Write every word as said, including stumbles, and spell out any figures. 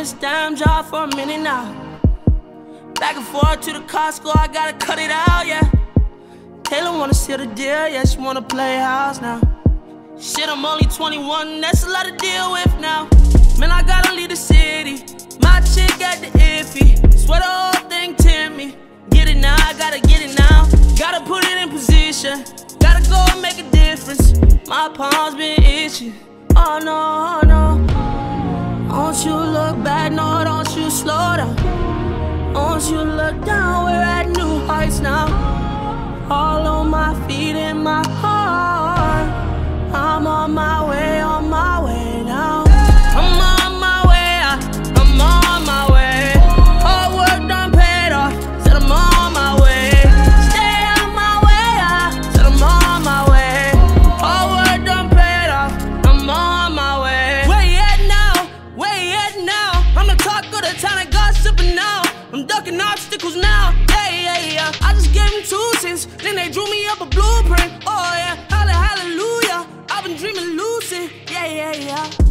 this damn job for a minute now. Back and forth to the Costco, I gotta cut it out, yeah. Taylor wanna seal the deal, yeah, she wanna play house now. Shit, I'm only twenty-one, that's a lot to deal with now. Man, I gotta leave the city, my chick got the iffy. Swear the whole thing tempt me. Get it now, I gotta get it now. Gotta put it in position, gotta go and make a difference. My palms been itching, oh no, oh no. Don't you look back, no, don't you slow down. Don't you look down, we're at new heights now. All on my feet and my heart. I'm on my way, on my way now. I'm on my way, I'm on my way. Hard work done paid off, said I'm on my way. Stay on my way, said I'm on my way. Hard work done paid off, I'm on my way. Where you at now? Where you at now? I'm the talk of the town, I gossiping now. I'm ducking obstacles now, yeah, yeah, yeah. I just gave them two cents, then they drew me up a blueprint. Oh yeah, hallelujah, I've been dreaming lucid, yeah, yeah, yeah.